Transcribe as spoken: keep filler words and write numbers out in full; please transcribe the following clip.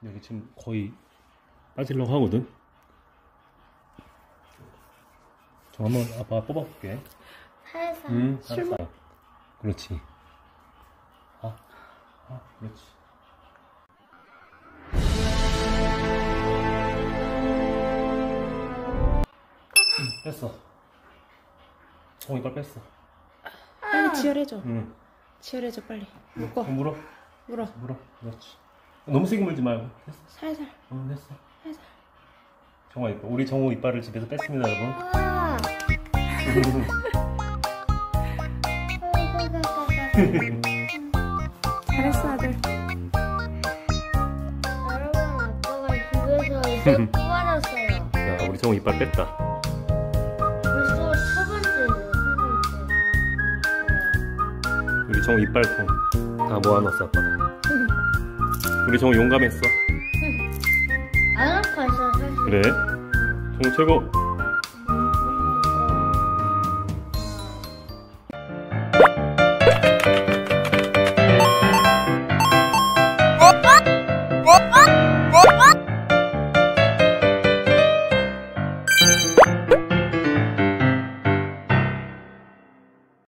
여기 지금 거의 빠지려고 하거든. 저 한번 아빠가 뽑아볼게. 살살. 응, 살살. 그렇지. 아, 아, 그렇지. 응, 뺐어. 어, 이빨 뺐어. 빨리 지혈해줘. 응. 지혈해줘 빨리. 묶어. 응, 물어. 물어. 물어. 그렇지. 너무 세게 물지 말고. 됐어. 살살. 응, 됐어. 살살. 정화 이빨. 우리 정우 이빨을 집에서 뺐습니다, 여러분. 아. 잘했어 아들. 여러분, 아빠가 집에서 이제 뽑아놨어요. 야, 우리 정우 이빨 뺐다. 벌써 첫 번째예요, 첫 번째. 우리 정우 이빨통 다 모아놨어, 아빠가. 우리 정우 용감했어. 안 아파서 사실. 그래? 정우 최고.